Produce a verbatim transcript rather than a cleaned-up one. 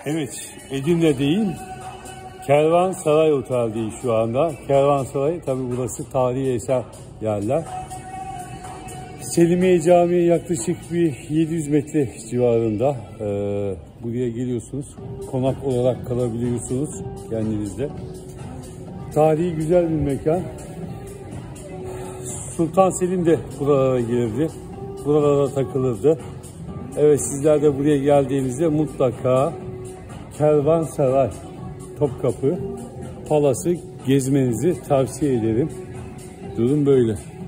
Evet, Edirne'deyim. Kervansaray Otel'deyiz şu anda. Kervansaray, tabi burası tarihi eser yerler. Selimiye Camii yaklaşık bir yedi yüz metre civarında. Ee, buraya geliyorsunuz. Konak olarak kalabiliyorsunuz kendinizde. Tarihi güzel bir mekan. Sultan Selim de buralara girdi. Buralara takılırdı. Evet, sizler de buraya geldiğinizde mutlaka Kervansaray, Topkapı, Palas'ı gezmenizi tavsiye ederim. Durum böyle.